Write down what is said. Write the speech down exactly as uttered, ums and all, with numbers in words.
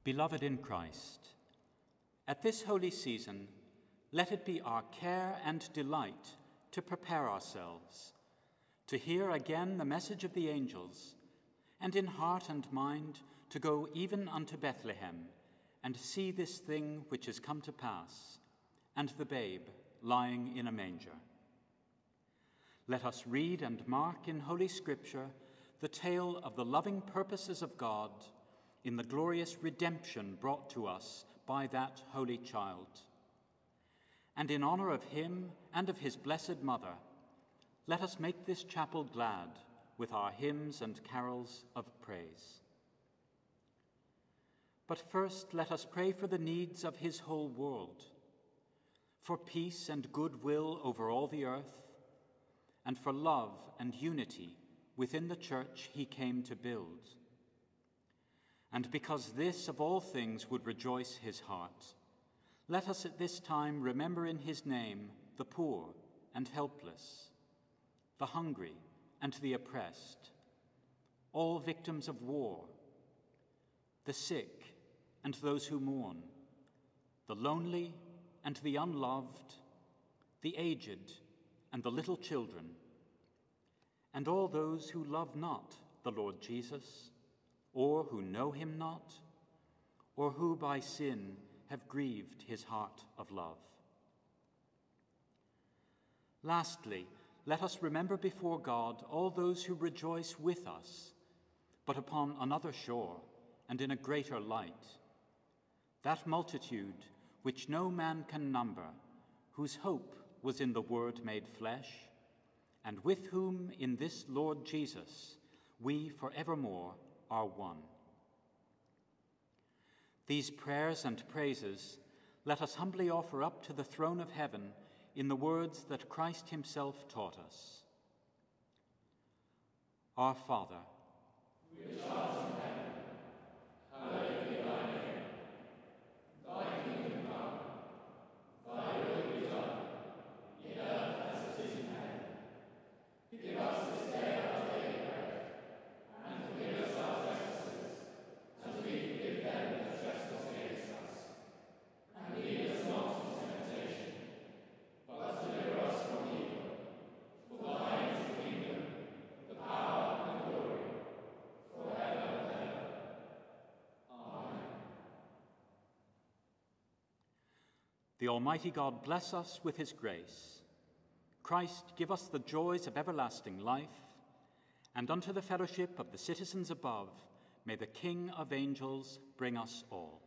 Beloved in Christ, at this holy season, let it be our care and delight to prepare ourselves, to hear again the message of the angels, and in heart and mind to go even unto Bethlehem, and see this thing which is come to pass, and the babe lying in a manger. Let us read and mark in Holy Scripture the tale of the loving purposes of God in the glorious redemption brought to us by that holy child. And in honor of him and of his blessed mother, let us make this chapel glad with our hymns and carols of praise. But first let us pray for the needs of his whole world, for peace and goodwill over all the earth, and for love and unity within the church he came to build. And because this of all things would rejoice his heart, let us at this time remember in his name the poor and helpless, the hungry and the oppressed, all victims of war, the sick and those who mourn, the lonely and the unloved, the aged and the little children, and all those who love not the Lord Jesus, or who know him not, or who by sin have grieved his heart of love. Lastly, let us remember before God all those who rejoice with us, but upon another shore and in a greater light, that multitude which no man can number, whose hope was in the Word made flesh, and with whom in this Lord Jesus we forevermore are one. These prayers and praises let us humbly offer up to the throne of heaven in the words that Christ himself taught us. Our Father, which art in heaven, hallowed be thy name. Thy kingdom come, thy will be done, in earth as it is in heaven. Give us this day our daily bread, and forgive us our trespasses, as we forgive them that trespass against us. And lead us not into temptation, but deliver us from evil. For thine is the kingdom, the power, and the glory, forever and ever. Amen. the Almighty God bless us with his grace. Christ, give us the joys of everlasting life, and unto the fellowship of the citizens above, may the King of angels bring us all.